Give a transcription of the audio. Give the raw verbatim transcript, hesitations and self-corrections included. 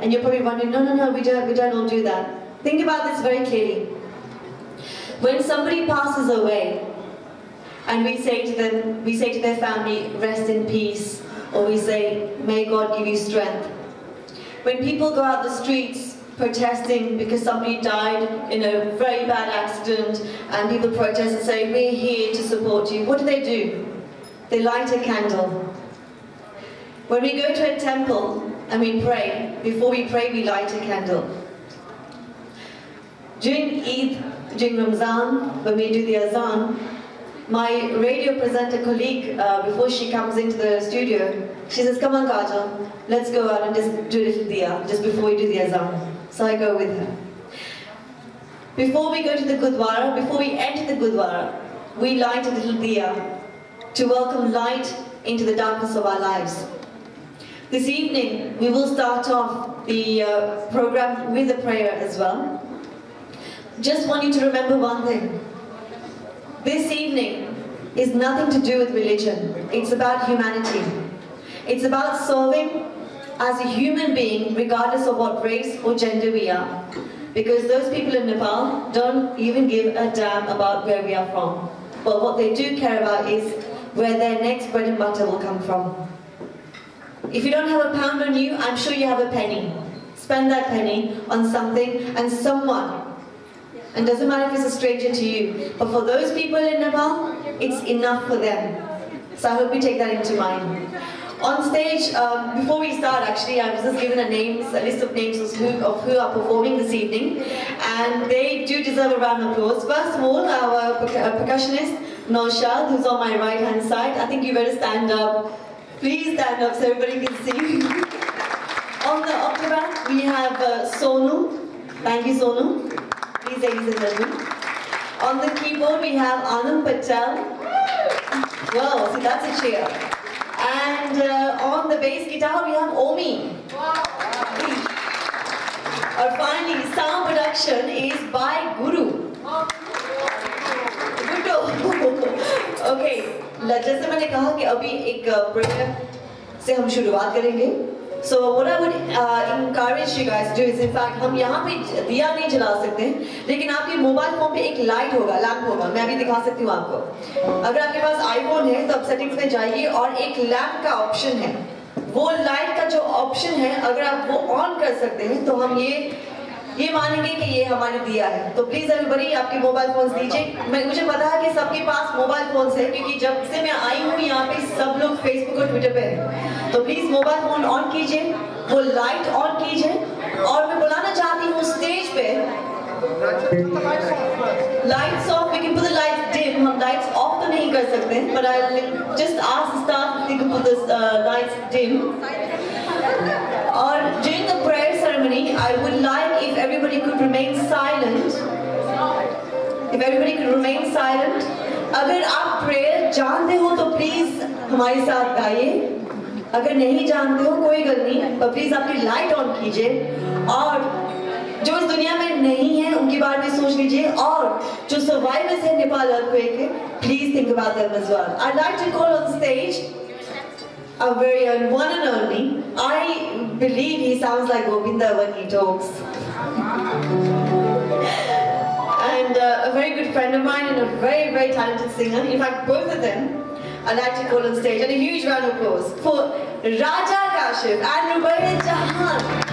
And you're probably wondering, no, no, no, we don't, we don't all do that. Think about this very clearly. When somebody passes away, and we say to them, we say to their family, rest in peace, or we say, may God give you strength. When people go out the streets protesting because somebody died in a very bad accident, and people protest and say, we're here to support you, what do they do? They light a candle. When we go to a temple and we pray, before we pray we light a candle. During Eid, during Ramzan, when we do the azan, my radio presenter colleague, uh, before she comes into the studio, she says, come on Kajal, let's go out and just do a little diya, just before we do the azan. So I go with her. Before we go to the Gurdwara, before we enter the Gurdwara, we light a little diya to welcome light into the darkness of our lives. This evening, we will start off the uh, program with a prayer as well. Just want you to remember one thing. This evening is nothing to do with religion. It's about humanity. It's about serving as a human being, regardless of what race or gender we are. Because those people in Nepal don't even give a damn about where we are from. But what they do care about is where their next bread and butter will come from. If you don't have a pound on you, I'm sure you have a penny. Spend that penny on something and someone. And doesn't matter if it's a stranger to you, but for those people in Nepal, it's enough for them. So I hope you take that into mind. On stage, um, before we start actually, I was just given a names, a list of names of who, of who are performing this evening, and they do deserve a round of applause. First of all, our per percussionist, Naushad, who's on my right hand side. I think you better stand up. Please stand up so everybody can see. On the octabat, we have uh, Sonu. Thank you, Sonu. Please, ladies and gentlemen. On the keyboard, we have Anand Patel. Well, see, that's a cheer. And uh, on the bass guitar, we have Omi. And finally, sound production is by Guru. Guru. Okay, जैसे मैंने कहा कि अभी एक prayer से हम शुरुआत करेंगे. So what I would uh, encourage you guys to do is, in fact, हम यहाँ पे दिया नहीं जला सकते हैं, लेकिन आपके मोबाइल फोन पे एक लाइट होगा, लैंप होगा. मैं अभी दिखा सकती हूँ आपको. अगर आपके पास आईफोन है तो आप सेटिंग्स में जाइए और एक लैंप का ऑप्शन है. वो लाइट का जो ऑप्शन है, अगर आप वो ऑन कर सकते हैं तो हम ये ये मानेंगे कि ये हमारे दिया है. तो प्लीज एवरीबॉडी आपके मोबाइल फोन्स दीजिए. मैं मुझे पता है कि सबके पास मोबाइल फोन्स है, क्योंकि जब से मैं आई हूँ यहाँ पे सब लोग फेसबुक और ट्विटर पे हैं. तो प्लीज मोबाइल फोन ऑन कीजिए, वो लाइट ऑन कीजिए, और मैं बुलाना चाहती हूँ स्टेज पे. Lights off, we can put the lights dim. हम लाइट्स ऑफ तो नहीं कर सकते, but I just ask staff we can put the lights dim. Or during the prayer ceremony, I would like if everybody could remain silent. If everybody could remain silent. अगर आप prayer जानते हो तो please हमारे साथ गाइए. अगर नहीं जानते हो कोई गल नहीं, पर please आपकी light on कीजिए. और जो इस दुनिया में नहीं है उनके बारे में सोच लीजिए. और जो survivors हैं नेपाल earthquake के, please think about them as well. I'd like to call on stage our very own one and only. I believe he sounds like Govinda when he talks. And uh, a very good friend of mine and a very, very talented singer. In fact, both of them I'd like to call on stage. And a huge round of applause for Raja Kashif and Rubaiyat Jahan.